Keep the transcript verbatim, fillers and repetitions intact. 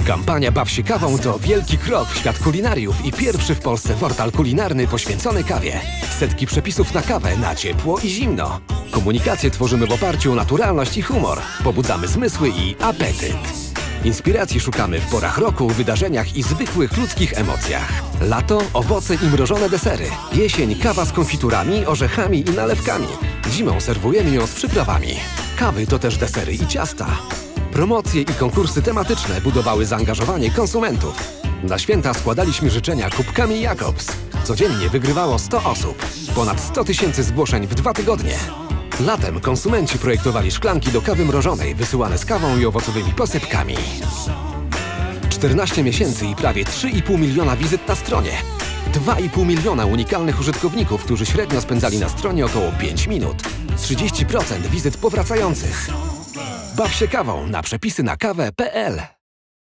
Kampania Baw się kawą to wielki krok w świat kulinariów i pierwszy w Polsce portal kulinarny poświęcony kawie. Setki przepisów na kawę na ciepło i zimno. Komunikację tworzymy w oparciu o naturalność i humor. Pobudzamy zmysły i apetyt. Inspiracji szukamy w porach roku, wydarzeniach i zwykłych ludzkich emocjach. Lato – owoce i mrożone desery. Jesień – kawa z konfiturami, orzechami i nalewkami. Zimą serwujemy ją z przyprawami. Kawy to też desery i ciasta. Promocje i konkursy tematyczne budowały zaangażowanie konsumentów. Na święta składaliśmy życzenia kubkami Jacobs. Codziennie wygrywało sto osób. Ponad sto tysięcy zgłoszeń w dwa tygodnie. Latem konsumenci projektowali szklanki do kawy mrożonej wysyłane z kawą i owocowymi posypkami. czternaście miesięcy i prawie trzy i pół miliona wizyt na stronie. dwa i pół miliona unikalnych użytkowników, którzy średnio spędzali na stronie około pięć minut. trzydzieści procent wizyt powracających. Baw się kawą na przepisy na kawę kropka p l.